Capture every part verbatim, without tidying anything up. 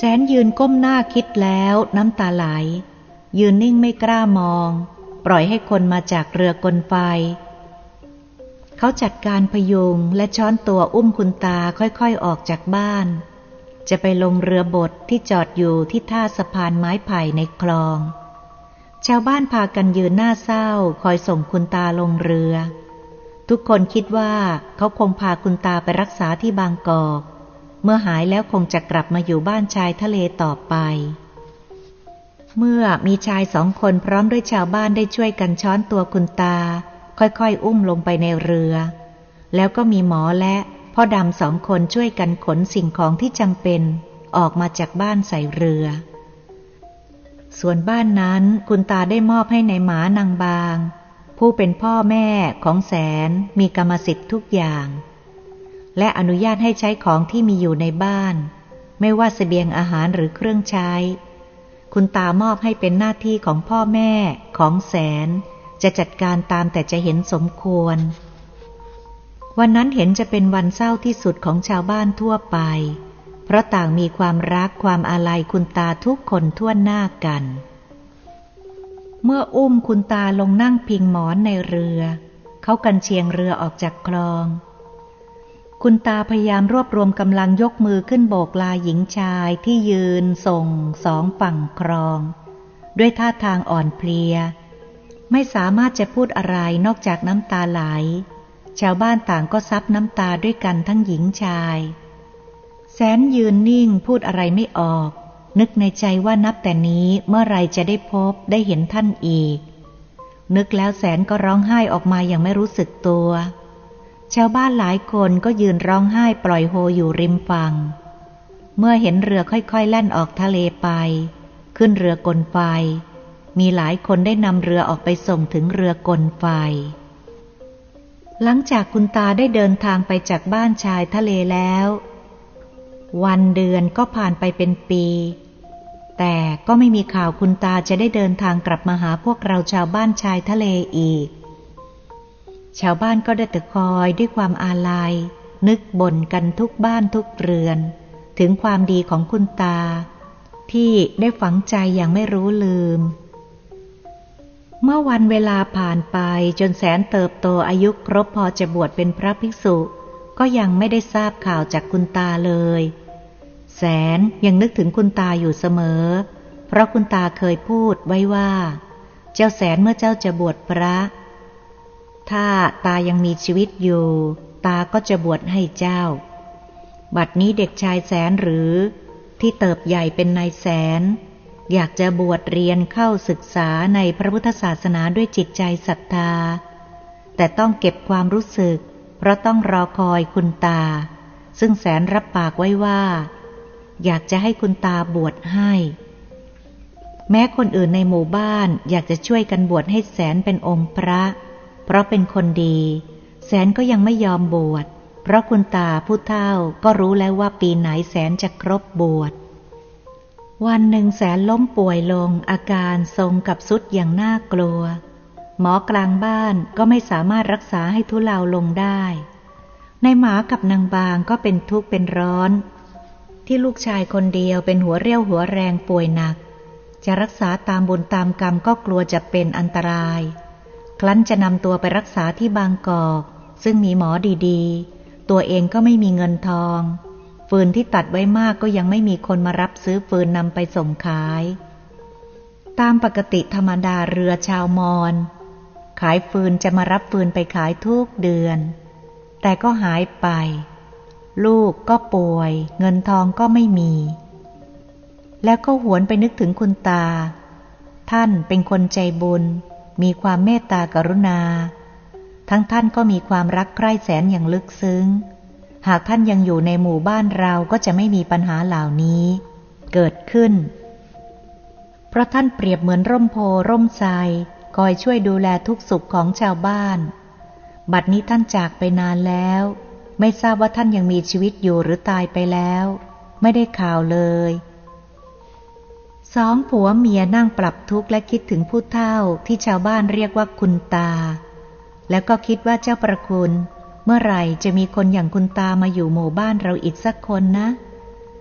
นยืนก้มหน้าคิดแล้วน้ำตาไหลยืนนิ่งไม่กล้ามองปล่อยให้คนมาจากเรือกลไฟเขาจัดการพยุงและช้อนตัวอุ้มคุณตาค่อยๆออกจากบ้านจะไปลงเรือบดที่จอดอยู่ที่ท่าสะพานไม้ไผ่ในคลองชาวบ้านพากันยืนหน้าเศร้าคอยส่งคุณตาลงเรือทุกคนคิดว่าเขาคงพาคุณตาไปรักษาที่บางกอกเมื่อหายแล้วคงจะกลับมาอยู่บ้านชายทะเลต่อไปเมื่อมีชายสองคนพร้อมด้วยชาวบ้านได้ช่วยกันช้อนตัวคุณตาค่อยๆอุ้มลงไปในเรือแล้วก็มีหมอและพ่อดำสองคนช่วยกันขนสิ่งของที่จำเป็นออกมาจากบ้านใส่เรือส่วนบ้านนั้นคุณตาได้มอบให้ในหมานางบางผู้เป็นพ่อแม่ของแสนมีกรรมสิทธิ์ทุกอย่างและอนุญาตให้ใช้ของที่มีอยู่ในบ้านไม่ว่าเสบียงอาหารหรือเครื่องใช้คุณตามอบให้เป็นหน้าที่ของพ่อแม่ของแสนจะจัดการตามแต่จะเห็นสมควรวันนั้นเห็นจะเป็นวันเศร้าที่สุดของชาวบ้านทั่วไปเพราะต่างมีความรักความอาลัยคุณตาทุกคนทั่วหน้ากันเมื่ออุ้มคุณตาลงนั่งพิงหมอนในเรือเขากันเชียงเรือออกจากคลองคุณตาพยายามรวบรวมกำลังยกมือขึ้นโบกลาหญิงชายที่ยืนส่งสองฝั่งคลองด้วยท่าทางอ่อนเพลียไม่สามารถจะพูดอะไรนอกจากน้ำตาไหลชาวบ้านต่างก็ซับน้ำตาด้วยกันทั้งหญิงชายแสนยืนนิ่งพูดอะไรไม่ออกนึกในใจว่านับแต่นี้เมื่อไรจะได้พบได้เห็นท่านอีกนึกแล้วแสนก็ร้องไห้ออกมาอย่างไม่รู้สึกตัวชาวบ้านหลายคนก็ยืนร้องไห้ปล่อยโฮอยู่ริมฝั่งเมื่อเห็นเรือค่อยๆแล่นออกทะเลไปขึ้นเรือกลไฟมีหลายคนได้นำเรือออกไปส่งถึงเรือกลไฟหลังจากคุณตาได้เดินทางไปจากบ้านชายทะเลแล้ววันเดือนก็ผ่านไปเป็นปีแต่ก็ไม่มีข่าวคุณตาจะได้เดินทางกลับมาหาพวกเราชาวบ้านชายทะเลอีกชาวบ้านก็ได้แต่คอยด้วยความอาลัยนึกบ่นกันทุกบ้านทุกเรือนถึงความดีของคุณตาที่ได้ฝังใจอย่างไม่รู้ลืมเมื่อวันเวลาผ่านไปจนแสนเติบโตอายุครบพอจะบวชเป็นพระภิกษุก็ยังไม่ได้ทราบข่าวจากคุณตาเลยแสนยังนึกถึงคุณตาอยู่เสมอเพราะคุณตาเคยพูดไว้ว่าเจ้าแสนเมื่อเจ้าจะบวชพระถ้าตายังมีชีวิตอยู่ตาก็จะบวชให้เจ้าบัดนี้เด็กชายแสนหรือที่เติบใหญ่เป็นนายแสนอยากจะบวชเรียนเข้าศึกษาในพระพุทธศาสนาด้วยจิตใจศรัทธาแต่ต้องเก็บความรู้สึกเพราะต้องรอคอยคุณตาซึ่งแสนรับปากไว้ว่าอยากจะให้คุณตาบวชให้แม้คนอื่นในหมู่บ้านอยากจะช่วยกันบวชให้แสนเป็นองค์พระเพราะเป็นคนดีแสนก็ยังไม่ยอมบวชเพราะคุณตาผู้เฒ่าก็รู้แล้วว่าปีไหนแสนจะครบบวชวันหนึ่งแสนล้มป่วยลงอาการทรงกับทรุดอย่างน่ากลัวหมอกลางบ้านก็ไม่สามารถรักษาให้ทุเลาลงได้ในหมากับนางบางก็เป็นทุกข์เป็นร้อนที่ลูกชายคนเดียวเป็นหัวเรี่ยวหัวแรงป่วยหนักจะรักษาตามบุญตามกรรมก็กลัวจะเป็นอันตรายครั้นจะนำตัวไปรักษาที่บางกอกซึ่งมีหมอดีๆตัวเองก็ไม่มีเงินทองฟืนที่ตัดไว้มากก็ยังไม่มีคนมารับซื้อฟืนนำไปส่งขายตามปกติธรรมดาเรือชาวมอญขายฟืนจะมารับฟืนไปขายทุกเดือนแต่ก็หายไปลูกก็ป่วยเงินทองก็ไม่มีแล้วก็หวนไปนึกถึงคุณตาท่านเป็นคนใจบุญมีความเมตตากรุณาทั้งท่านก็มีความรักใคร่แสนอย่างลึกซึ้งหากท่านยังอยู่ในหมู่บ้านเราก็จะไม่มีปัญหาเหล่านี้เกิดขึ้นเพราะท่านเปรียบเหมือนร่มโพร่มไทรคอยช่วยดูแลทุกสุขของชาวบ้านบัดนี้ท่านจากไปนานแล้วไม่ทราบว่าท่านยังมีชีวิตอยู่หรือตายไปแล้วไม่ได้ข่าวเลยสองผัวเมียนั่งปรับทุกข์และคิดถึงผู้เฒ่าที่ชาวบ้านเรียกว่าคุณตาแล้วก็คิดว่าเจ้าประคุณเมื่อไหร่จะมีคนอย่างคุณตามาอยู่หมู่บ้านเราอีกสักคนนะ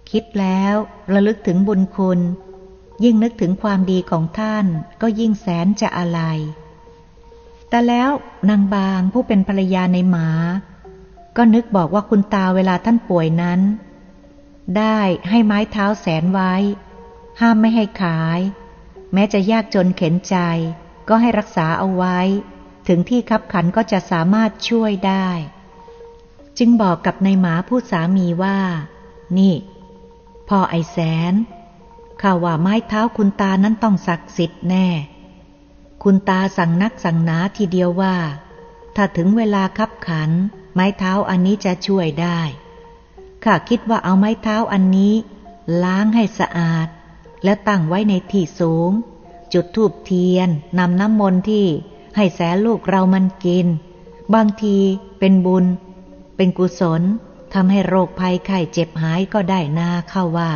คิดแล้วระลึกถึงบุญคุณยิ่งนึกถึงความดีของท่านก็ยิ่งแสนจะอาลัยแต่แล้วนางบางผู้เป็นภรรยาในหมาก็นึกบอกว่าคุณตาเวลาท่านป่วยนั้นได้ให้ไม้เท้าแสนไว้ห้ามไม่ให้ขายแม้จะยากจนเข็ญใจก็ให้รักษาเอาไว้ถึงที่คับขันก็จะสามารถช่วยได้จึงบอกกับนายหมาผู้สามีว่านี่พ่อไอแสนข้าว่าไม้เท้าคุณตานั้นต้องศักดิ์สิทธิ์แน่คุณตาสั่งนักสั่งหนาทีเดียวว่าถ้าถึงเวลาคับขันไม้เท้าอันนี้จะช่วยได้ข้าคิดว่าเอาไม้เท้าอันนี้ล้างให้สะอาดแล้วตั้งไว้ในที่สูงจุดธูปเทียนนำน้ำมนต์ที่ให้แสนลูกเรามันกินบางทีเป็นบุญเป็นกุศลทำให้โรคภัยไข้เจ็บหายก็ได้นาเข้าว่า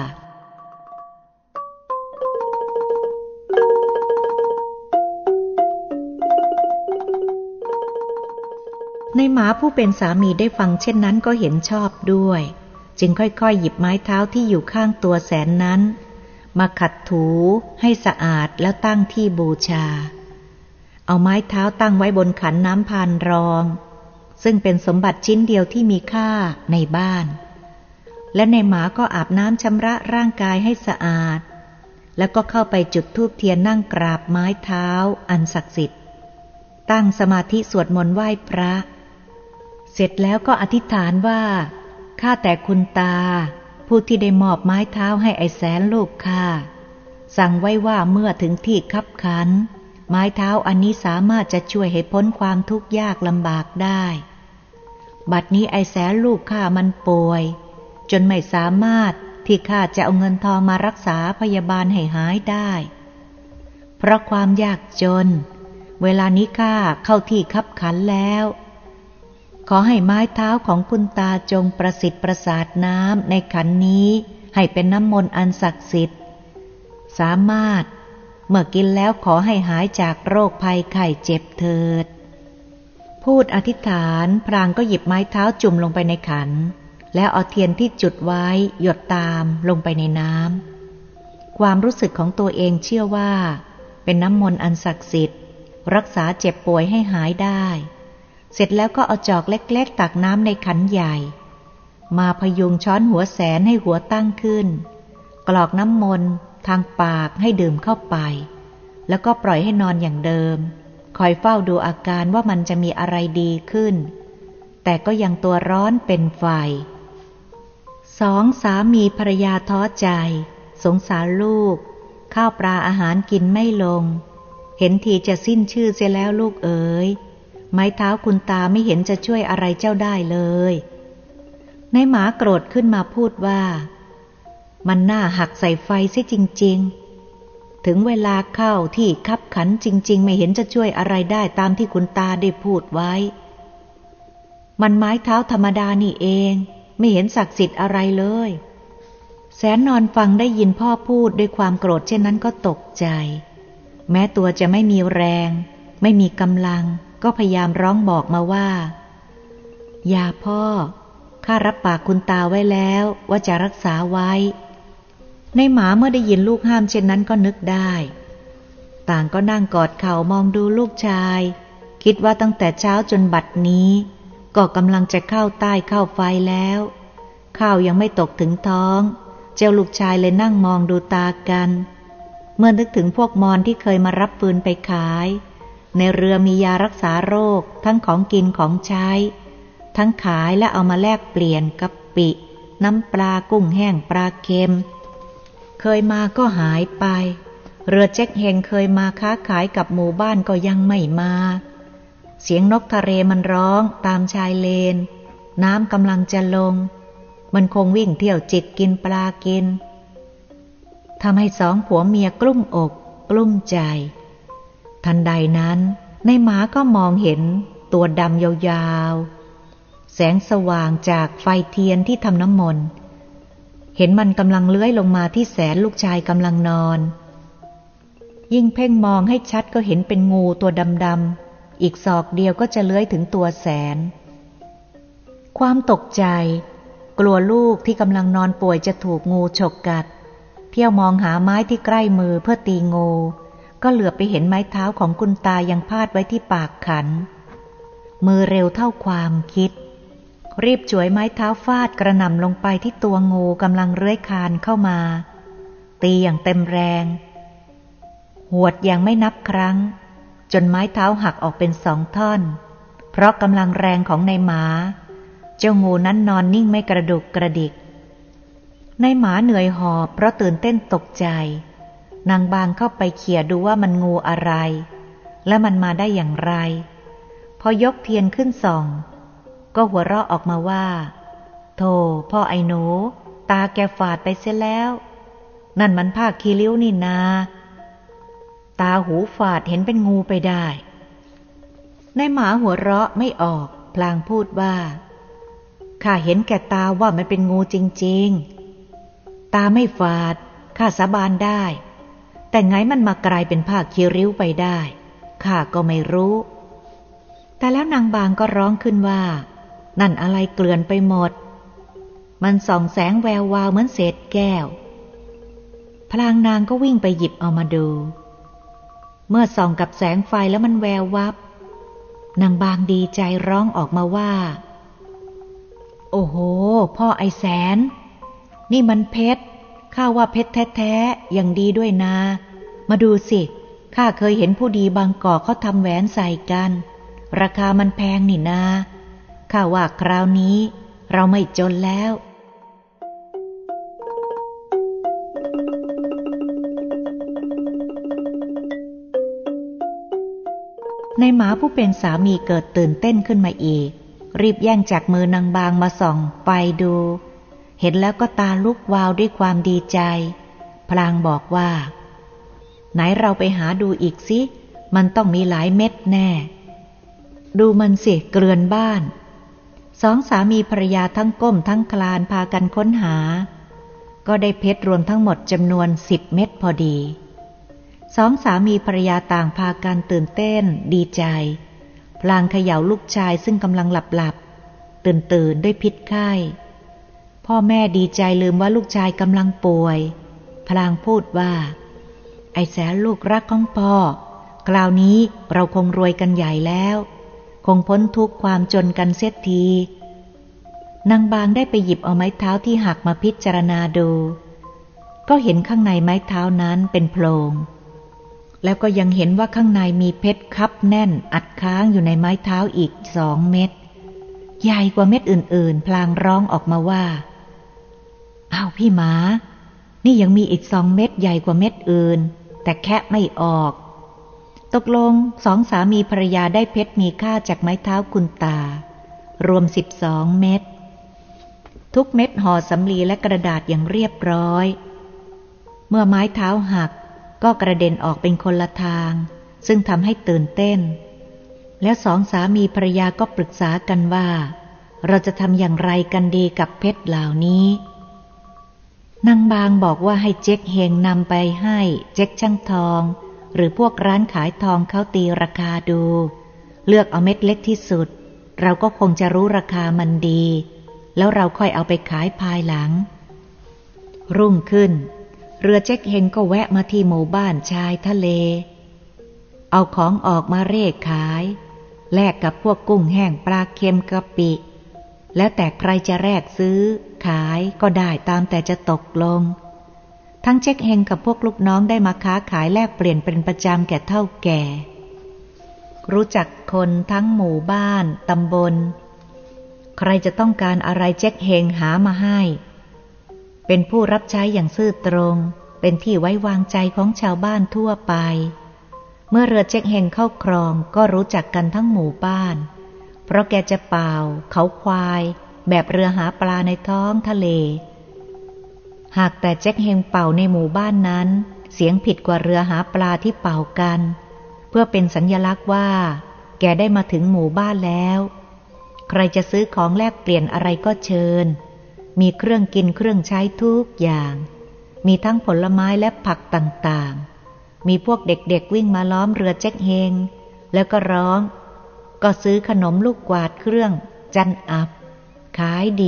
ในหมาผู้เป็นสามีได้ฟังเช่นนั้นก็เห็นชอบด้วยจึงค่อยๆหยิบไม้เท้าที่อยู่ข้างตัวแสนนั้นมาขัดถูให้สะอาดแล้วตั้งที่บูชาเอาไม้เท้าตั้งไว้บนขันน้ำพานรองซึ่งเป็นสมบัติชิ้นเดียวที่มีค่าในบ้านและในหมาก็อาบน้ำชำระร่างกายให้สะอาดแล้วก็เข้าไปจุดธูปเทียนนั่งกราบไม้เท้าอันศักดิ์สิทธิ์ตั้งสมาธิสวดมนต์ไหว้พระเสร็จแล้วก็อธิษฐานว่าข้าแต่คุณตาผู้ที่ได้มอบไม้เท้าให้ไอ้แสนลูกข้าสั่งไว้ว่าเมื่อถึงที่คับขันไม้เท้าอันนี้สามารถจะช่วยให้พ้นความทุกข์ยากลำบากได้บัดนี้ไอ้แสนลูกข้ามันป่วยจนไม่สามารถที่ข้าจะเอาเงินทองมารักษาพยาบาลให้หายได้เพราะความยากจนเวลานี้ข้าเข้าที่คับขันแล้วขอให้ไม้เท้าของคุณตาจงประสิทธิ์ประสาทน้ำในขันนี้ให้เป็นน้ำมนต์อันศักดิ์สิทธิ์สามารถเมื่อกินแล้วขอให้หายจากโรคภัยไข้เจ็บเถิดพูดอธิษฐานพรางก็หยิบไม้เท้าจุ่มลงไปในขันแล้วเอาเทียนที่จุดไว้หยดตามลงไปในน้ำความรู้สึกของตัวเองเชื่อว่าเป็นน้ำมนต์อันศักดิ์สิทธิ์รักษาเจ็บป่วยให้หายได้เสร็จแล้วก็เอาจอกเล็กๆตักน้ำในขันใหญ่มาพยุงช้อนหัวแสนให้หัวตั้งขึ้นกรอกน้ำมนต์ทางปากให้ดื่มเข้าไปแล้วก็ปล่อยให้นอนอย่างเดิมคอยเฝ้าดูอาการว่ามันจะมีอะไรดีขึ้นแต่ก็ยังตัวร้อนเป็นไฟสองสามีภรรยาท้อใจสงสารลูกข้าวปลาอาหารกินไม่ลงเห็นทีจะสิ้นชื่อเสียแล้วลูกเอ๋ยไม้เท้าคุณตาไม่เห็นจะช่วยอะไรเจ้าได้เลยนายหมาโกรธขึ้นมาพูดว่ามันน่าหักใส่ไฟซิจริงๆถึงเวลาเข้าที่คับขันจริงๆไม่เห็นจะช่วยอะไรได้ตามที่คุณตาได้พูดไว้มันไม้เท้าธรรมดานี่เองไม่เห็นศักดิ์สิทธิ์อะไรเลยแสนนอนฟังได้ยินพ่อพูดด้วยความโกรธเช่นนั้นก็ตกใจแม้ตัวจะไม่มีแรงไม่มีกำลังก็พยายามร้องบอกมาว่าอย่าพ่อข้ารับปากคุณตาไว้แล้วว่าจะรักษาไว้ในหมาเมื่อได้ยินลูกห้ามเช่นนั้นก็นึกได้ต่างก็นั่งกอดเข่ามองดูลูกชายคิดว่าตั้งแต่เช้าจนบัดนี้ก็กำลังจะเข้าใต้เข้าไฟแล้วข้าวยังไม่ตกถึงท้องเจ้าลูกชายเลยนั่งมองดูตากันเมื่อนึกถึงพวกมอญที่เคยมารับฟืนไปขายในเรือมียารักษาโรคทั้งของกินของใช้ทั้งขายและเอามาแลกเปลี่ยนกะปิน้ำปลากุ้งแห้งปลาเค็มเคยมาก็หายไปเรือเจ๊กเฮงเคยมาค้าขายกับหมู่บ้านก็ยังไม่มาเสียงนกทะเลมันร้องตามชายเลนน้ำกำลังจะลงมันคงวิ่งเที่ยวจิกกินปลากินทำให้สองผัวเมียกลุ้มอกกลุ้มใจทันใดนั้นในหมาก็มองเห็นตัวดำยาวๆแสงสว่างจากไฟเทียนที่ทำน้ำมนต์เห็นมันกำลังเลื้อยลงมาที่แสนลูกชายกำลังนอนยิ่งเพ่งมองให้ชัดก็เห็นเป็นงูตัวดำๆอีกศอกเดียวก็จะเลื้อยถึงตัวแสนความตกใจกลัวลูกที่กำลังนอนป่วยจะถูกงูฉกกัดเที่ยวมองหาไม้ที่ใกล้มือเพื่อตีงูก็เหลือบไปเห็นไม้เท้าของคุณตายังพาดไว้ที่ปากขันมือเร็วเท่าความคิดรีบฉวยไม้เท้าฟาดกระหน่ำลงไปที่ตัวงูกำลังเลื้อยคลานเข้ามาตีอย่างเต็มแรงหวดอย่างไม่นับครั้งจนไม้เท้าหักออกเป็นสองท่อนเพราะกำลังแรงของนายหมาเจ้างูนั้นนอนนิ่งไม่กระดุกกระดิกนายหมาเหนื่อยหอบเพราะตื่นเต้นตกใจนางบางเข้าไปเขี่ยดูว่ามันงูอะไรและมันมาได้อย่างไรพอยกเทียนขึ้นส่องก็หัวเราะออกมาว่าโธ่พ่อไอ้หนูตาแกฝาดไปเสียแล้วนั่นมันผ้าคีริ้วนี่นาตาหูฝาดเห็นเป็นงูไปได้นายหมาหัวเราะไม่ออกพลางพูดว่าข้าเห็นแก่ตาว่ามันเป็นงูจริงๆตาไม่ฝาดข้าสาบานได้แต่ไงมันมากลายเป็นผ้าคีริ้วไปได้ข้าก็ไม่รู้แต่แล้วนางบางก็ร้องขึ้นว่านั่นอะไรเกลื่อนไปหมดมันส่องแสงแวววาวเหมือนเศษแก้วพลางนางก็วิ่งไปหยิบเอามาดูเมื่อส่องกับแสงไฟแล้วมันแวววับนางบางดีใจร้องออกมาว่าโอ้โหพ่อไอแสนนี่มันเพชรข้าว่าเพชรแท้ๆอย่างดีด้วยนามาดูสิข้าเคยเห็นผู้ดีบางกอกเขาทำแหวนใส่กันราคามันแพงนี่นาข้าว่าคราวนี้เราไม่จนแล้วในหมาผู้เป็นสามีเกิดตื่นเต้นขึ้นมาอีกรีบแย่งจากมือนางบางมาส่องไฟดูเห็นแล้วก็ตาลุกวาวด้วยความดีใจพลางบอกว่าไหนเราไปหาดูอีกสิมันต้องมีหลายเม็ดแน่ดูมันสิเกลื่อนบ้านสองสามีภรรยาทั้งก้มทั้งคลานพากันค้นหาก็ได้เพชรรวมทั้งหมดจำนวนสิบเม็ดพอดีสองสามีภรรยาต่างพากันตื่นเต้นดีใจพลางเขย่าลูกชายซึ่งกำลังหลับหลับตื่นตื่นด้วยพิษไข้พ่อแม่ดีใจลืมว่าลูกชายกำลังป่วยพลางพูดว่าไอ้แสนลูกรักของพ่อคราวนี้เราคงรวยกันใหญ่แล้วคงพ้นทุกข์ความจนกันเสียทีนางบางได้ไปหยิบเอาไม้เท้าที่หักมาพิจารณาดูก็เห็นข้างในไม้เท้านั้นเป็นโพรงแล้วก็ยังเห็นว่าข้างในมีเพชรคับแน่นอัดค้างอยู่ในไม้เท้าอีกสองเม็ดใหญ่กว่าเม็ดอื่นๆพลางร้องออกมาว่าอ้าวพี่หมานี่ยังมีอีกสองเม็ดใหญ่กว่าเม็ดอื่นแต่แคะไม่ออกตกลงสองสามีภรรยาได้เพชรมีค่าจากไม้เท้าคุณตารวมสิบสองเม็ดทุกเม็ดห่อสำลีและกระดาษอย่างเรียบร้อยเมื่อไม้เท้าหักก็กระเด็นออกเป็นคนละทางซึ่งทำให้ตื่นเต้นแล้วสองสามีภรรยาก็ปรึกษากันว่าเราจะทำอย่างไรกันดีกับเพชรเหล่านี้นางบางบอกว่าให้เจ๊กเฮงนำไปให้เจ๊กช่างทองหรือพวกร้านขายทองเขาตีราคาดูเลือกเอาเม็ดเล็กที่สุดเราก็คงจะรู้ราคามันดีแล้วเราค่อยเอาไปขายภายหลังรุ่งขึ้นเรือเจ๊กเฮงก็แวะมาที่หมู่บ้านชายทะเลเอาของออกมาเร่ขายแลกกับพวกกุ้งแห้งปลาเค็มกะปิแล้วแต่ใครจะแลกซื้อขายก็ได้ตามแต่จะตกลงทั้งเจ๊กเฮงกับพวกลูกน้องได้มาค้าขายแลกเปลี่ยนเป็นประจำแก่เฒ่าแก่รู้จักคนทั้งหมู่บ้านตำบลใครจะต้องการอะไรเจ๊กเฮงหามาให้เป็นผู้รับใช้อย่างซื่อตรงเป็นที่ไว้วางใจของชาวบ้านทั่วไปเมื่อเรือเจ๊กเฮงเข้าครองก็รู้จักกันทั้งหมู่บ้านเพราะแกจะเป่าเขาควายแบบเรือหาปลาในท้องทะเลหากแต่เจ๊กเฮงเป่าในหมู่บ้านนั้นเสียงผิดกว่าเรือหาปลาที่เป่ากันเพื่อเป็นสัญลักษณ์ว่าแกได้มาถึงหมู่บ้านแล้วใครจะซื้อของแลกเปลี่ยนอะไรก็เชิญมีเครื่องกินเครื่องใช้ทุกอย่างมีทั้งผลไม้และผักต่างๆมีพวกเด็กๆวิ่งมาล้อมเรือเจ๊กเฮงแล้วก็ร้องก็ซื้อขนมลูกกวาดเครื่องจันอับขายดี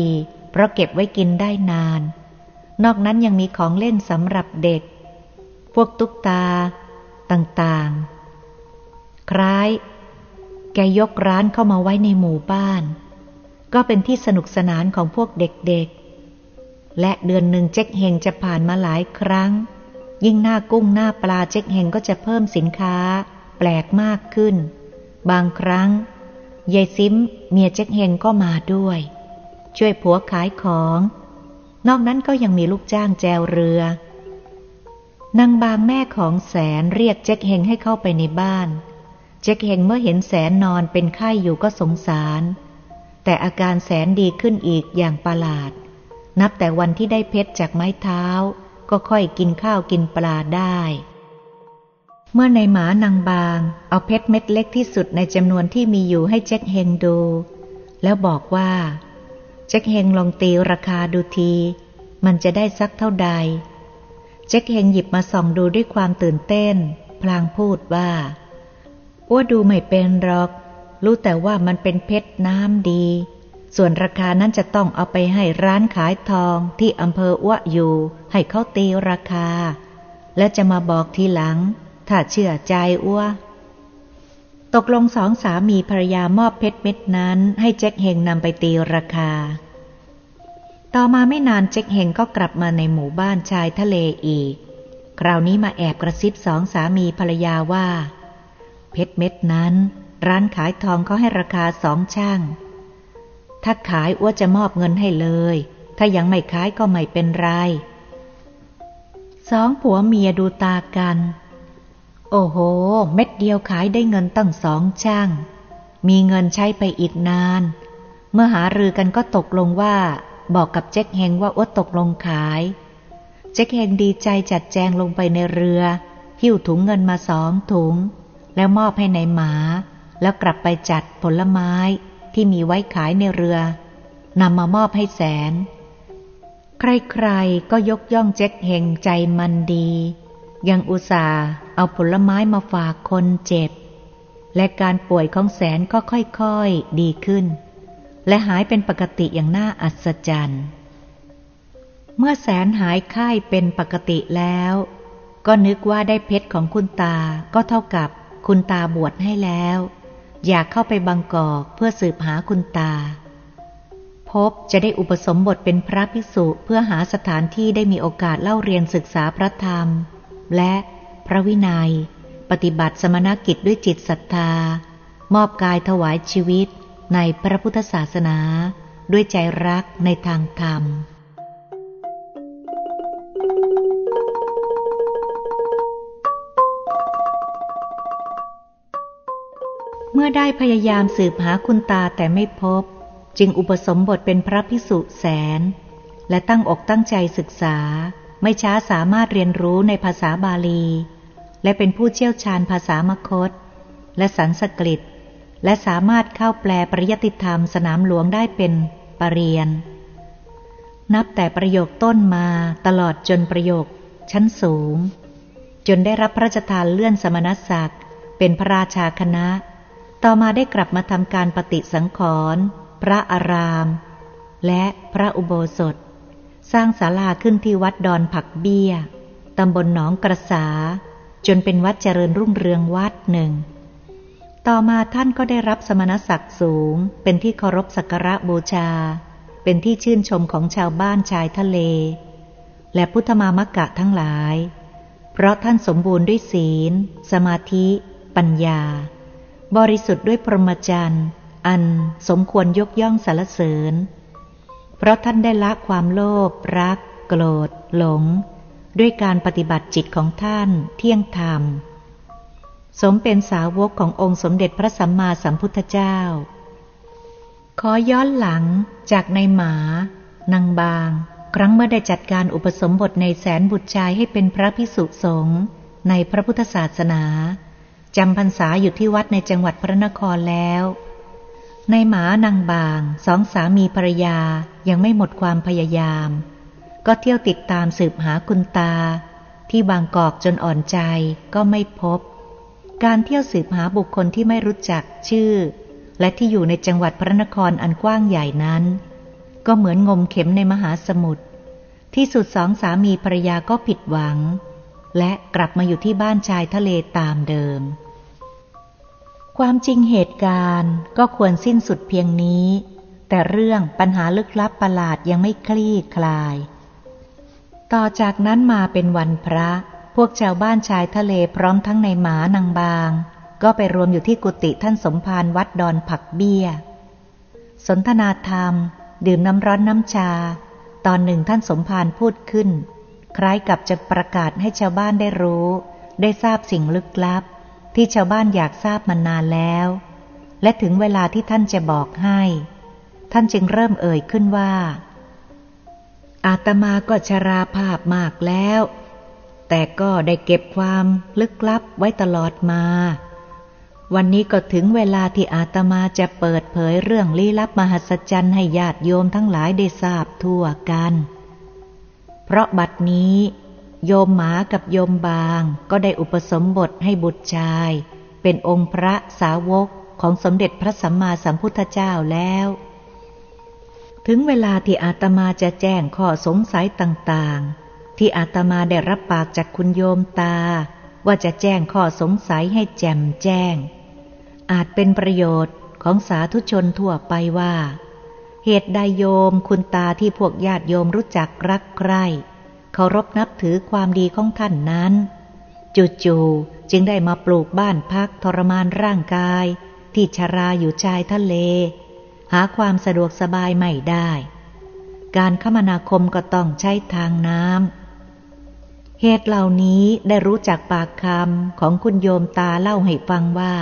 เพราะเก็บไว้กินได้นานนอกนั้นยังมีของเล่นสำหรับเด็กพวกตุ๊กตาต่างๆคล้ายแกยกร้านเข้ามาไว้ในหมู่บ้านก็เป็นที่สนุกสนานของพวกเด็กๆและเดือนหนึ่งเจ๊กเฮงจะผ่านมาหลายครั้งยิ่งหน้ากุ้งหน้าปลาเจ๊กเฮงก็จะเพิ่มสินค้าแปลกมากขึ้นบางครั้งยายซิมเมียเจ๊กเฮงก็มาด้วยช่วยผัวขายของนอกนั้นก็ยังมีลูกจ้างแจวเรือนางบางแม่ของแสนเรียกเจ๊กเฮงให้เข้าไปในบ้านเจ๊กเฮงเมื่อเห็นแสนนอนเป็นไข้อยู่ก็สงสารแต่อาการแสนดีขึ้นอีกอย่างประหลาดนับแต่วันที่ได้เพชรจากไม้เท้าก็ค่อยกินข้าวกินปลาได้เมื่อในหมานางบางเอาเพชรเม็ดเล็กที่สุดในจำนวนที่มีอยู่ให้เจ๊กเฮงดูแล้วบอกว่าเจ๊กเฮงลองตีราคาดูทีมันจะได้สักเท่าใดเจ๊กเฮงหยิบมาส่องดูด้วยความตื่นเต้นพลางพูดว่าอ้วดูไม่เป็นหรอกรู้แต่ว่ามันเป็นเพชรน้ำดีส่วนราคานั้นจะต้องเอาไปให้ร้านขายทองที่อำเภออ้วอยู่ให้เขาตีราคาและจะมาบอกทีหลังถ้าเชื่อใจอ้วตกลงสองสามีภรรยามอบเพชรเม็ดนั้นให้เจ๊กเฮงนำไปตีราคาต่อมาไม่นานเจ๊กเฮงก็กลับมาในหมู่บ้านชายทะเลอีกคราวนี้มาแอบกระซิบสองสามีภรรยาว่าเพชรเม็ดนั้นร้านขายทองเขาให้ราคาสองช่างถ้าขายอ้วจะมอบเงินให้เลยถ้ายังไม่ขายก็ไม่เป็นไรสองผัวเมียดูตากันโอ้โหเม็ดเดียวขายได้เงินตั้งสองช่างมีเงินใช้ไปอีกนานเมื่อหารือกันก็ตกลงว่าบอกกับเจ๊กเฮงว่าอ้วตกลงขายเจ๊กเฮงดีใจจัดแจงลงไปในเรือหิ้วถุงเงินมาสองถุงแล้วมอบให้ในหมาแล้วกลับไปจัดผลไม้ที่มีไว้ขายในเรือนำมามอบให้แสนใครๆก็ยกย่องเจ๊กเฮงใจมันดียังอุตส่าห์เอาผลไม้มาฝากคนเจ็บและการป่วยของแสนก็ค่อยๆดีขึ้นและหายเป็นปกติอย่างน่าอัศจรรย์เมื่อแสนหายไข้เป็นปกติแล้วก็นึกว่าได้เพชรของคุณตาก็เท่ากับคุณตาบวชให้แล้วอยากเข้าไปบางกอกเพื่อสืบหาคุณตาพบจะได้อุปสมบทเป็นพระภิกษุเพื่อหาสถานที่ได้มีโอกาสเล่าเรียนศึกษาพระธรรมและพระวินัยปฏิบัติสมณกิจด้วยจิตศรัทธามอบกายถวายชีวิตในพระพุทธศาสนาด้วยใจรักในทางธรรมเมื่อได้พยายามสืบหาคุณตาแต่ไม่พบจึงอุปสมบทเป็นพระภิกษุแสนและตั้งอกตั้งใจศึกษาไม่ช้าสามารถเรียนรู้ในภาษาบาลีและเป็นผู้เชี่ยวชาญภาษามคธและสันสกฤตและสามารถเข้าแปลปริยัติธรรมสนามหลวงได้เป็นปรริญญานับแต่ประโยคต้นมาตลอดจนประโยคชั้นสูงจนได้รับพระราชทานเลื่อนสมณศักดิ์เป็นพระราชาคณะต่อมาได้กลับมาทำการปฏิสังขรณ์พระอารามและพระอุโบสถสร้างศาลาขึ้นที่วัดดอนผักเบี้ยตำบลหนองกระสาจนเป็นวัดเจริญรุ่งเรืองวัดหนึ่งต่อมาท่านก็ได้รับสมณศักดิ์สูงเป็นที่เคารพสักการะบูชาเป็นที่ชื่นชมของชาวบ้านชายทะเลและพุทธมามกะทั้งหลายเพราะท่านสมบูรณ์ด้วยศีลสมาธิปัญญาบริสุทธิ์ด้วยพรหมจรรย์อันสมควรยกย่องสรรเสริญเพราะท่านได้ละความโลภรักโกรธหลงด้วยการปฏิบัติจิตของท่านเที่ยงธรรมสมเป็นสาวกขององค์สมเด็จพระสัมมาสัมพุทธเจ้าขอย้อนหลังจากในหมานางบางครั้งเมื่อได้จัดการอุปสมบทในแสนบุตรชายให้เป็นพระภิกษุสงฆ์ในพระพุทธศาสนาจำพรรษาอยู่ที่วัดในจังหวัดพระนครแล้วในหมานางบางสองสามีภรรยายังไม่หมดความพยายามก็เที่ยวติดตามสืบหาคุณตาที่บางกอกจนอ่อนใจก็ไม่พบการเที่ยวสืบหาบุคคลที่ไม่รู้จักชื่อและที่อยู่ในจังหวัดพระนครอันกว้างใหญ่นั้นก็เหมือนงมเข็มในมหาสมุทรที่สุดสองสามีภรรยาก็ผิดหวังและกลับมาอยู่ที่บ้านชายทะเลตามเดิมความจริงเหตุการณ์ก็ควรสิ้นสุดเพียงนี้แต่เรื่องปัญหาลึกลับประหลาดยังไม่คลี่คลายต่อจากนั้นมาเป็นวันพระพวกชาวบ้านชายทะเลพร้อมทั้งในหมานางบางก็ไปรวมอยู่ที่กุฏิท่านสมภารวัดดอนผักเบี้ยสนทนาธรรมดื่มน้ำร้อนน้ำชาตอนหนึ่งท่านสมภารพูดขึ้นคล้ายกับจะประกาศให้ชาวบ้านได้รู้ได้ทราบสิ่งลึกลับที่ชาวบ้านอยากทราบมานานแล้วและถึงเวลาที่ท่านจะบอกให้ท่านจึงเริ่มเอ่ยขึ้นว่าอาตมาก็ชราภาพมากแล้วแต่ก็ได้เก็บความลึกลับไว้ตลอดมาวันนี้ก็ถึงเวลาที่อาตมาจะเปิดเผยเรื่องลี้ลับมหัศจรรย์ให้ญาติโยมทั้งหลายได้ทราบทั่วกันเพราะบัดนี้โยมหมากับโยมบางก็ได้อุปสมบทให้บุตรชายเป็นองค์พระสาวกของสมเด็จพระสัมมาสัมพุทธเจ้าแล้วถึงเวลาที่อาตมาจะแจ้งข้อสงสัยต่างๆที่อาตมาได้รับปากจากคุณโยมตาว่าจะแจ้งข้อสงสัยให้แจ่มแจ้งอาจเป็นประโยชน์ของสาธุชนทั่วไปว่าเหตุใดโยมคุณตาที่พวกญาติโยมรู้จักรักใคร่เคารพนับถือความดีของท่านนั้นจู่ๆจึงได้มาปลูกบ้านพักทรมานร่างกายที่ชราอยู่ชายทะเลหาความสะดวกสบายไม่ได้การคมนาคมก็ต้องใช้ทางน้ำเหตุเหล่านี้ได้รู้จากปากคำของคุณโยมตาเล่าให้ฟังว่า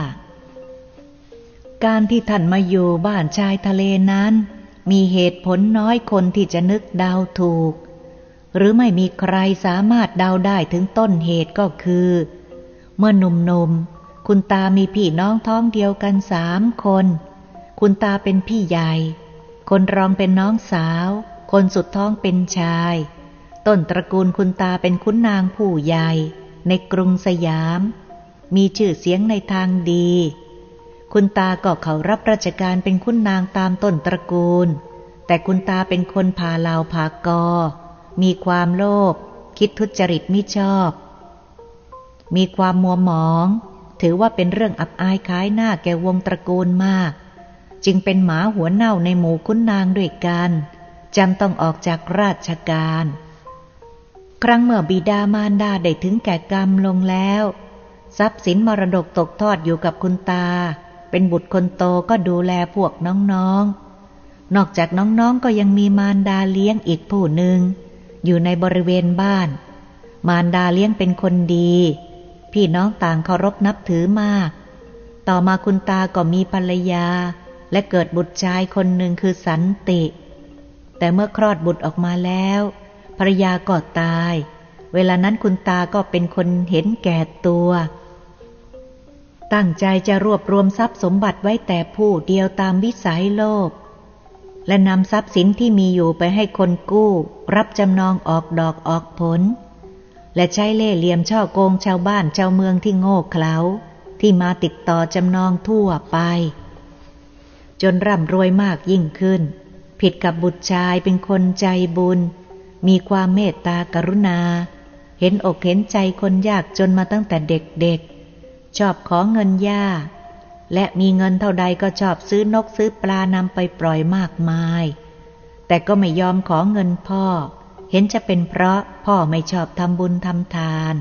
การที่ท่านมาอยู่บ้านชายทะเลนั้นมีเหตุผลน้อยคนที่จะนึกเดาถูกหรือไม่มีใครสามารถเดาได้ถึงต้นเหตุก็คือเมื่อหนุ่มๆคุณตามีพี่น้องท้องเดียวกันสามคนคุณตาเป็นพี่ใหญ่คนรองเป็นน้องสาวคนสุดท้องเป็นชายต้นตระกูลคุณตาเป็นขุนนางผู้ใหญ่ในกรุงสยามมีชื่อเสียงในทางดีคุณตาก็เขารับราชการเป็นขุนนางตามต้นตระกูลแต่คุณตาเป็นคนพาลาวพากอมีความโลภคิดทุจริตมิชอบมีความมัวหมองถือว่าเป็นเรื่องอับอายขายหน้าแก่วงตระกูลมากจึงเป็นหมาหัวเน่าในหมู่ขุนนางด้วยกันจำต้องออกจากราชการครั้งเมื่อบิดามารดาได้ถึงแก่กรรมลงแล้วทรัพย์สินมรดกตกทอดอยู่กับคุณตาเป็นบุตรคนโตก็ดูแลพวกน้องๆนอกจากน้องๆก็ยังมีมารดาเลี้ยงอีกผู้หนึ่งอยู่ในบริเวณบ้านมารดาเลี้ยงเป็นคนดีพี่น้องต่างเคารพนับถือมากต่อมาคุณตาก็มีภรรยาและเกิดบุตรชายคนหนึ่งคือสันติแต่เมื่อคลอดบุตรออกมาแล้วภรรยาก็ตายเวลานั้นคุณตาก็เป็นคนเห็นแก่ตัวตั้งใจจะรวบรวมทรัพย์สมบัติไว้แต่ผู้เดียวตามวิสัยโลภและนำทรัพย์สินที่มีอยู่ไปให้คนกู้รับจำนองออกดอกออกผลและใช้เล่ห์เหลี่ยมช่อโกงชาวบ้านชาวเมืองที่โง่เขลาที่มาติดต่อจำนองทั่วไปจนร่ำรวยมากยิ่งขึ้นผิดกับบุตรชายเป็นคนใจบุญมีความเมตตากรุณาเห็นอกเห็นใจคนยากจนมาตั้งแต่เด็กๆชอบขอเงินย่าและมีเงินเท่าใดก็ชอบซื้อนกซื้อปลานำไปปล่อยมากมายแต่ก็ไม่ยอมขอเงินพ่อเห็นจะเป็นเพราะพ่อไม่ชอบทำบุญทำทาน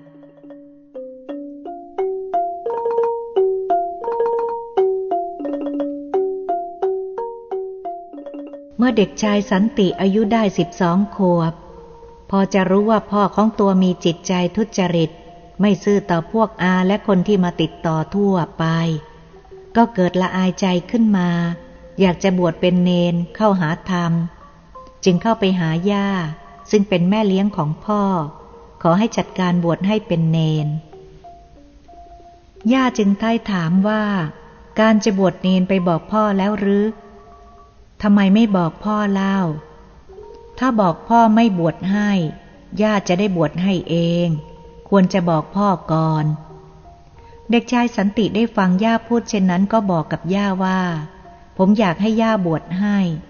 เมื่อเด็กชายสันติอายุได้สิบสองขวบพอจะรู้ว่าพ่อของตัวมีจิตใจทุจริตไม่ซื่อต่อพวกอาและคนที่มาติดต่อทั่วไปก็เกิดละอายใจขึ้นมาอยากจะบวชเป็นเณรเข้าหาธรรมจึงเข้าไปหาย่าซึ่งเป็นแม่เลี้ยงของพ่อขอให้จัดการบวชให้เป็นเณรย่าจึงใต้ถามว่าการจะบวชเณรไปบอกพ่อแล้วหรือทำไมไม่บอกพ่อเล่าถ้าบอกพ่อไม่บวชให้ย่าจะได้บวชให้เองควรจะบอกพ่อก่อนเด็กชายสันติได้ฟังย่าพูดเช่นนั้นก็บอกกับย่าว่าผมอยากให้ย่าบวชให้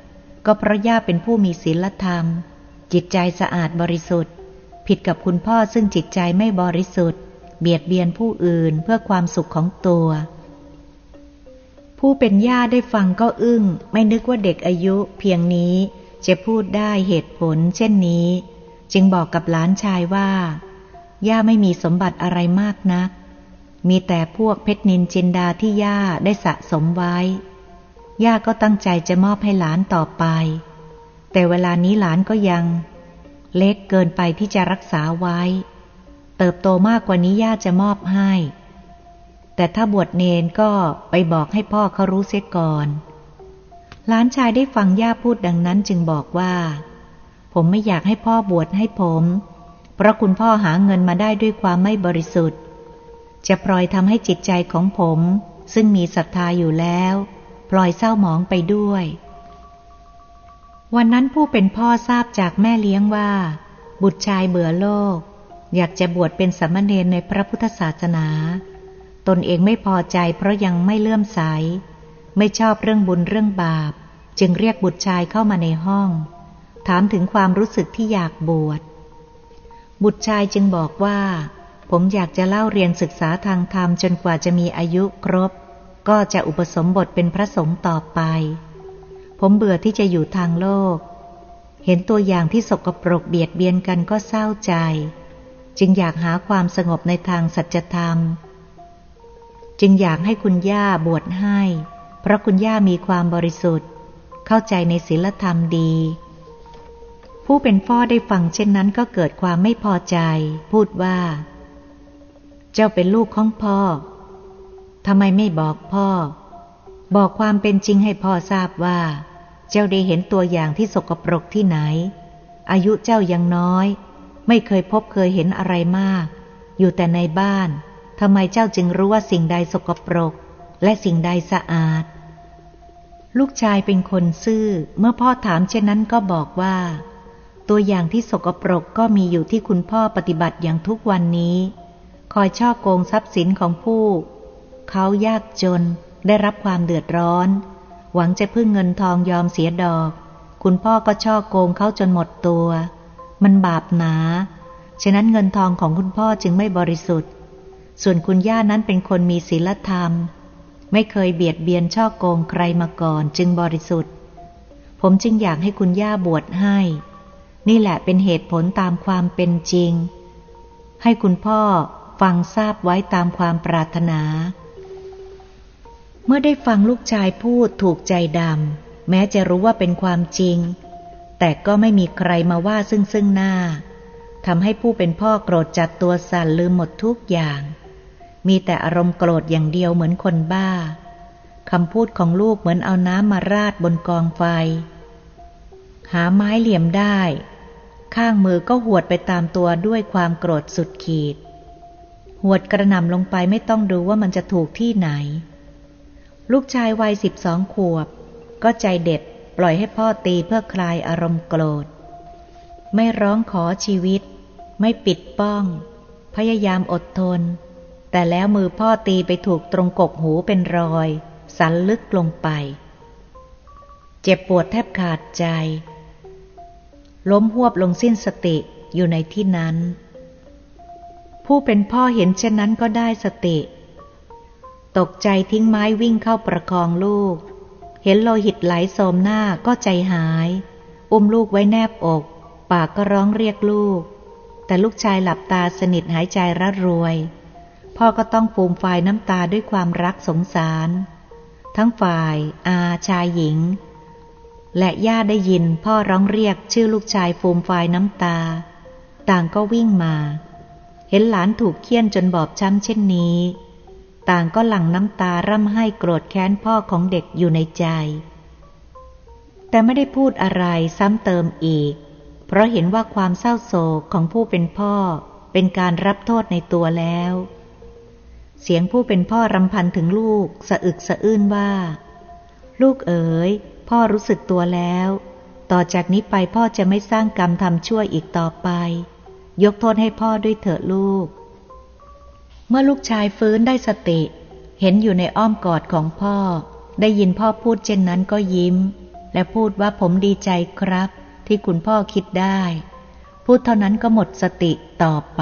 ก็เพราะย่าเป็นผู้มีศีลธรรมจิตใจสะอาดบริสุทธิ์ผิดกับคุณพ่อซึ่งจิตใจไม่บริสุทธิ์เบียดเบียนผู้อื่นเพื่อความสุขของตัวผู้เป็นย่าได้ฟังก็อึ้งไม่นึกว่าเด็กอายุเพียงนี้จะพูดได้เหตุผลเช่นนี้จึงบอกกับหลานชายว่าย่าไม่มีสมบัติอะไรมากนักมีแต่พวกเพชรนินจินดาที่ย่าได้สะสมไว้ย่าก็ตั้งใจจะมอบให้หลานต่อไปแต่เวลานี้หลานก็ยังเล็กเกินไปที่จะรักษาไว้เติบโตมากกว่านี้ย่าจะมอบให้แต่ถ้าบวชเนนก็ไปบอกให้พ่อเขารู้เสียก่อนหลานชายได้ฟังย่าพูดดังนั้นจึงบอกว่าผมไม่อยากให้พ่อบวชให้ผมเพราะคุณพ่อหาเงินมาได้ด้วยความไม่บริสุทธิ์จะพลอยทำให้จิตใจของผมซึ่งมีศรัทธาอยู่แล้วพลอยเศร้าหมองไปด้วยวันนั้นผู้เป็นพ่อทราบจากแม่เลี้ยงว่าบุตรชายเบื่อโลกอยากจะบวชเป็นสามเณรในพระพุทธศาสนาตนเองไม่พอใจเพราะยังไม่เลื่อมใสไม่ชอบเรื่องบุญเรื่องบาปจึงเรียกบุตรชายเข้ามาในห้องถามถึงความรู้สึกที่อยากบวชบุตรชายจึงบอกว่าผมอยากจะเล่าเรียนศึกษาทางธรรมจนกว่าจะมีอายุครบก็จะอุปสมบทเป็นพระสงฆ์ต่อไปผมเบื่อที่จะอยู่ทางโลกเห็นตัวอย่างที่สกปรกเบียดเบียนกันก็เศร้าใจจึงอยากหาความสงบในทางสัจธรรมจึงอยากให้คุณย่าบวชให้เพราะคุณย่ามีความบริสุทธิ์เข้าใจในศีลธรรมดีผู้เป็นพ่อได้ฟังเช่นนั้นก็เกิดความไม่พอใจพูดว่าเจ้าเป็นลูกของพ่อทำไมไม่บอกพ่อบอกความเป็นจริงให้พ่อทราบว่าเจ้าได้เห็นตัวอย่างที่สกปรกที่ไหนอายุเจ้ายังน้อยไม่เคยพบเคยเห็นอะไรมากอยู่แต่ในบ้านทำไมเจ้าจึงรู้ว่าสิ่งใดสกปรกและสิ่งใดสะอาดลูกชายเป็นคนซื่อเมื่อพ่อถามเช่นนั้นก็บอกว่าตัวอย่างที่สกปรกก็มีอยู่ที่คุณพ่อปฏิบัติอย่างทุกวันนี้คอยฉ้อโกงทรัพย์สินของผู้เขายากจนได้รับความเดือดร้อนหวังจะพึ่งเงินทองยอมเสียดอกคุณพ่อก็ฉ้อโกงเขาจนหมดตัวมันบาปหนาฉะนั้นเงินทองของคุณพ่อจึงไม่บริสุทธิ์ส่วนคุณย่านั้นเป็นคนมีศีลธรรมไม่เคยเบียดเบียนฉ้อโกงใครมาก่อนจึงบริสุทธิ์ผมจึงอยากให้คุณย่าบวชให้นี่แหละเป็นเหตุผลตามความเป็นจริงให้คุณพ่อฟังทราบไว้ตามความปรารถนาเมื่อได้ฟังลูกชายพูดถูกใจดำแม้จะรู้ว่าเป็นความจริงแต่ก็ไม่มีใครมาว่าซึ่งซึ่งหน้าทำให้ผู้เป็นพ่อโกรธจัดตัวสั่นลืมหมดทุกอย่างมีแต่อารมณ์โกรธอย่างเดียวเหมือนคนบ้าคำพูดของลูกเหมือนเอาน้ำมาราดบนกองไฟหาไม้เหลี่ยมได้ข้างมือก็หวดไปตามตัวด้วยความโกรธสุดขีดหวดกระหน่ำลงไปไม่ต้องดูว่ามันจะถูกที่ไหนลูกชายวัยสิบสองขวบก็ใจเด็ดปล่อยให้พ่อตีเพื่อคลายอารมณ์โกรธไม่ร้องขอชีวิตไม่ปิดป้องพยายามอดทนแต่แล้วมือพ่อตีไปถูกตรงกกหูเป็นรอยสันลึกลงไปเจ็บปวดแทบขาดใจล้มหวบลงสิ้นสติอยู่ในที่นั้นผู้เป็นพ่อเห็นเช่นนั้นก็ได้สติตกใจทิ้งไม้วิ่งเข้าประคองลูกเห็นโลหิตไหลโสมหน้าก็ใจหายอุ้มลูกไว้แนบอกปากก็ร้องเรียกลูกแต่ลูกชายหลับตาสนิทหายใจระรวยพ่อก็ต้องฟูมฟายน้ำตาด้วยความรักสงสารทั้งฝ่ายอาชายหญิงและย่าได้ยินพ่อร้องเรียกชื่อลูกชายฟูมฟายน้ำตาต่างก็วิ่งมาเห็นหลานถูกเฆี่ยนจนบอบช้ำเช่นนี้ต่างก็หลั่งน้ำตาร่ำไห้โกรธแค้นพ่อของเด็กอยู่ในใจแต่ไม่ได้พูดอะไรซ้ำเติมอีกเพราะเห็นว่าความเศร้าโศกของผู้เป็นพ่อเป็นการรับโทษในตัวแล้วเสียงผู้เป็นพ่อรำพันถึงลูกสะอึกสะอื้นว่าลูกเอ๋ยพ่อรู้สึกตัวแล้วต่อจากนี้ไปพ่อจะไม่สร้างกรรมทำชั่วอีกต่อไปยกโทษให้พ่อด้วยเถิดลูกเมื่อลูกชายฟื้นได้สติเห็นอยู่ในอ้อมกอดของพ่อได้ยินพ่อพูดเช่นนั้นก็ยิ้มและพูดว่าผมดีใจครับที่คุณพ่อคิดได้พูดเท่านั้นก็หมดสติต่อไป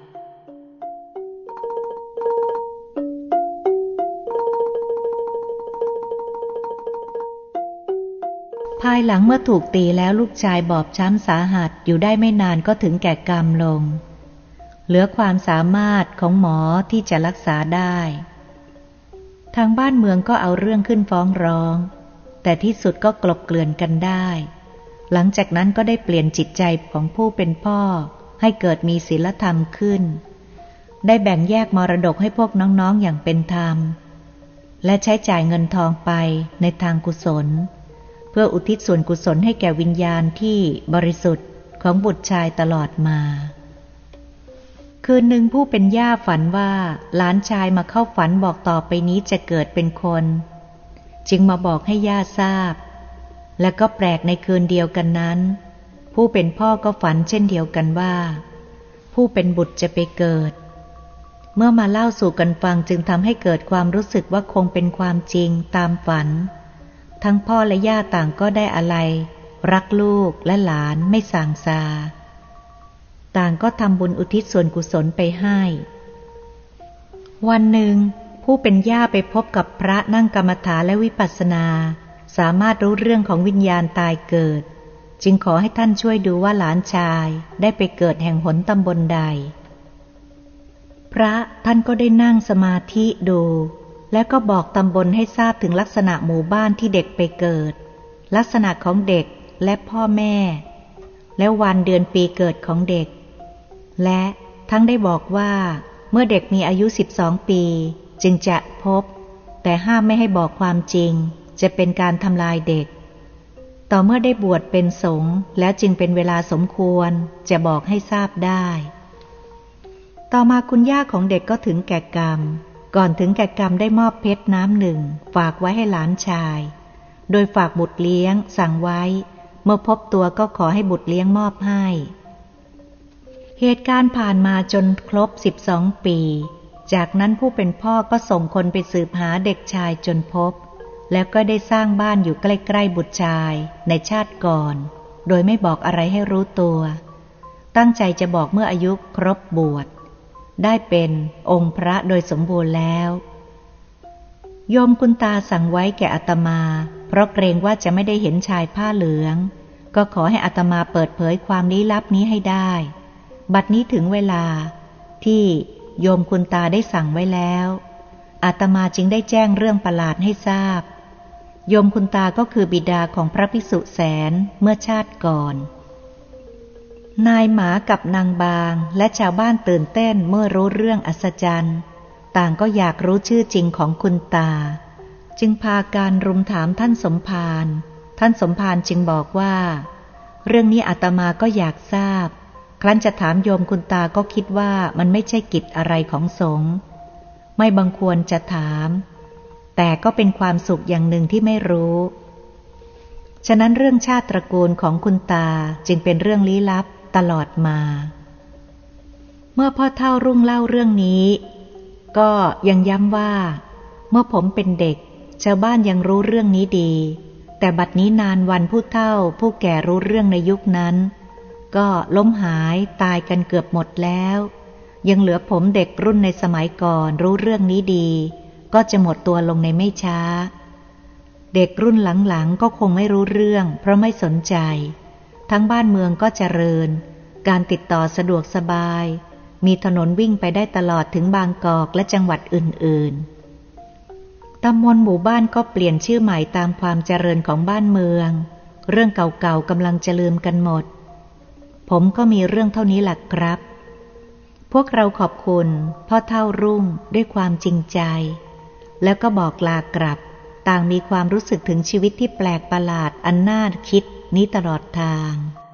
ภายหลังเมื่อถูกตีแล้วลูกชายบอบช้ำสาหัสอยู่ได้ไม่นานก็ถึงแก่กรรมลงเหลือความสามารถของหมอที่จะรักษาได้ทางบ้านเมืองก็เอาเรื่องขึ้นฟ้องร้องแต่ที่สุดก็กลบเกลื่อนกันได้หลังจากนั้นก็ได้เปลี่ยนจิตใจของผู้เป็นพ่อให้เกิดมีศีลธรรมขึ้นได้แบ่งแยกมรดกให้พวกน้องๆอย่างเป็นธรรมและใช้จ่ายเงินทองไปในทางกุศลเพื่ออุทิศส่วนกุศลให้แก่วิญญาณที่บริสุทธิ์ของบุตรชายตลอดมาคืนหนึ่งผู้เป็นย่าฝันว่าหลานชายมาเข้าฝันบอกต่อไปนี้จะเกิดเป็นคนจึงมาบอกให้ย่าทราบและก็แปลกในคืนเดียวกันนั้นผู้เป็นพ่อก็ฝันเช่นเดียวกันว่าผู้เป็นบุตรจะไปเกิดเมื่อมาเล่าสู่กันฟังจึงทำให้เกิดความรู้สึกว่าคงเป็นความจริงตามฝันทั้งพ่อและย่าต่างก็ได้อะไรรักลูกและหลานไม่ส่างซาต่างก็ทำบุญอุทิศส่วนกุศลไปให้วันหนึ่งผู้เป็นย่าไปพบกับพระนั่งกรรมฐานและวิปัสสนาสามารถรู้เรื่องของวิญญาณตายเกิดจึงขอให้ท่านช่วยดูว่าหลานชายได้ไปเกิดแห่งหนตำบลใดพระท่านก็ได้นั่งสมาธิดูแล้วก็บอกตำบลให้ทราบถึงลักษณะหมู่บ้านที่เด็กไปเกิดลักษณะของเด็กและพ่อแม่และวันเดือนปีเกิดของเด็กและทั้งได้บอกว่าเมื่อเด็กมีอายุสิบสองปีจึงจะพบแต่ห้ามไม่ให้บอกความจริงจะเป็นการทำลายเด็กต่อเมื่อได้บวชเป็นสงฆ์แล้วจึงเป็นเวลาสมควรจะบอกให้ทราบได้ต่อมาคุณย่าของเด็กก็ถึงแก่กรรมก่อนถึงแก่กรรมได้มอบเพชรน้ำหนึ่งฝากไว้ให้หลานชายโดยฝากบุตรเลี้ยงสั่งไว้เมื่อพบตัวก็ขอให้บุตรเลี้ยงมอบให้เหตุการณ์ผ่านมาจนครบสิบสองปีจากนั้นผู้เป็นพ่อก็ส่งคนไปสืบหาเด็กชายจนพบแล้วก็ได้สร้างบ้านอยู่ใกล้ๆบุตรชายในชาติก่อนโดยไม่บอกอะไรให้รู้ตัวตั้งใจจะบอกเมื่ออายุครบบวชได้เป็นองค์พระโดยสมบูรณ์แล้วโยมคุณตาสั่งไว้แก่อาตมาเพราะเกรงว่าจะไม่ได้เห็นชายผ้าเหลืองก็ขอให้อาตมาเปิดเผยความลี้ลับนี้ให้ได้บัดนี้ถึงเวลาที่โยมคุณตาได้สั่งไว้แล้วอาตมาจึงได้แจ้งเรื่องประหลาดให้ทราบโยมคุณตาก็คือบิดาของพระภิกษุแสนเมื่อชาติก่อนนายหมากับนางบางและชาวบ้านตื่นเต้นเมื่อรู้เรื่องอัศจรรย์ต่างก็อยากรู้ชื่อจริงของคุณตาจึงพาการรุมถามท่านสมภารท่านสมภารจึงบอกว่าเรื่องนี้อาตมาก็อยากทราบครั้นจะถามโยมคุณตาก็คิดว่ามันไม่ใช่กิจอะไรของสงฆ์ไม่บังควรจะถามแต่ก็เป็นความสุขอย่างหนึ่งที่ไม่รู้ฉะนั้นเรื่องชาติตระกูลของคุณตาจึงเป็นเรื่องลี้ลับตลอดมาเมื่อพ่อเฒ่ารุ่งเล่าเรื่องนี้ก็ยังย้ำว่าเมื่อผมเป็นเด็กชาวบ้านยังรู้เรื่องนี้ดีแต่บัดนี้นานวันผู้เฒ่าผู้แก่รู้เรื่องในยุคนั้นก็ล้มหายตายกันเกือบหมดแล้วยังเหลือผมเด็กรุ่นในสมัยก่อนรู้เรื่องนี้ดีก็จะหมดตัวลงในไม่ช้าเด็กรุ่นหลังๆก็คงไม่รู้เรื่องเพราะไม่สนใจทั้งบ้านเมืองก็เจริญการติดต่อสะดวกสบายมีถนนวิ่งไปได้ตลอดถึงบางกอกและจังหวัดอื่นๆตำบลหมู่บ้านก็เปลี่ยนชื่อใหม่ตามความเจริญของบ้านเมืองเรื่องเก่าๆกำลังจะลืมกันหมดผมก็มีเรื่องเท่านี้แหละครับพวกเราขอบคุณพ่อเฒ่ารุ่งด้วยความจริงใจแล้วก็บอกลากลับต่างมีความรู้สึกถึงชีวิตที่แปลกประหลาดอันน่าคิดนี้ตลอดทาง